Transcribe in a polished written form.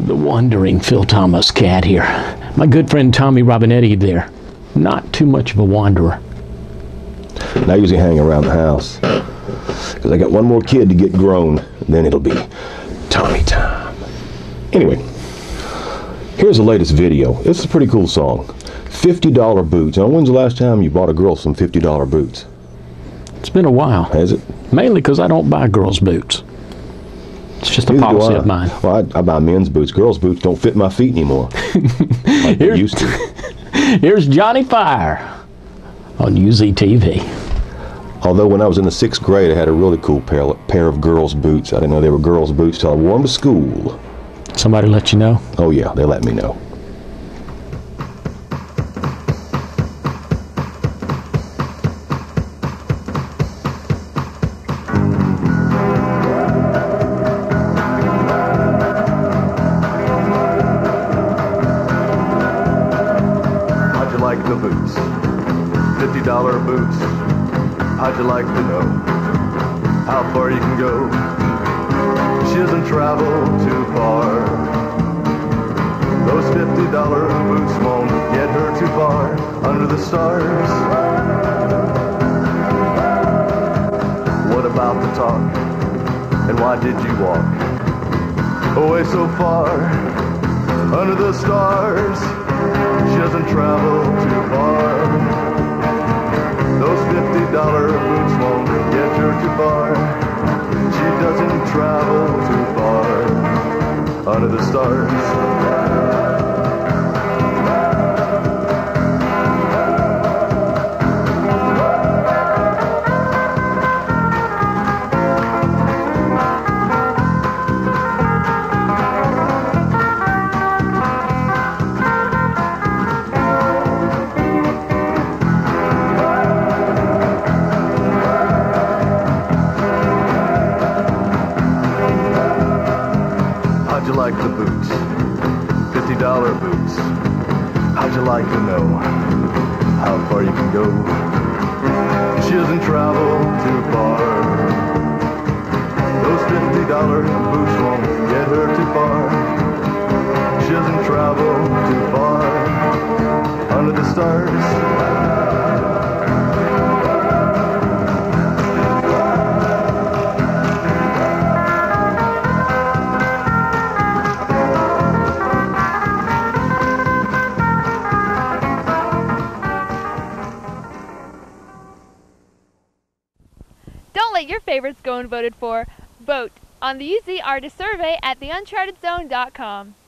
The wandering Phil Thomas cat here. My good friend Tommy Robinetti there. Not too much of a wanderer. And I usually hang around the house because I got one more kid to get grown, and then it'll be Tommy time. Anyway, here's the latest video. It's a pretty cool song. $50 boots. Now, when's the last time you bought a girl some $50 boots? It's been a while. Has it? Mainly because I don't buy girls' boots. It's just a Neither policy of mine. Well, I buy men's boots. Girls' boots don't fit my feet anymore like they used to. Here's Johnny Fire on UZTV. Although when I was in the 6th grade, I had a really cool pair of girls' boots. I didn't know they were girls' boots till I wore them to school. Somebody let you know? Oh yeah, they let me know. How'd you like the boots? $50 boots. How'd you like to know how far you can go? She doesn't travel too far. Those $50 boots won't get her too far under the stars. What about the talk? And why did you walk away so far under the stars? She doesn't travel too far. Those $50 boots won't get her too far. She doesn't travel too far under the stars. How'd you like the boots? $50 boots. How'd you like to know how far you can go? She doesn't travel too far. Those $50 boots won't get her too far. She doesn't travel too far under the stars. Don't let your favorites go unvoted for. Vote on the UZ Artist Survey at theunchartedzone.com.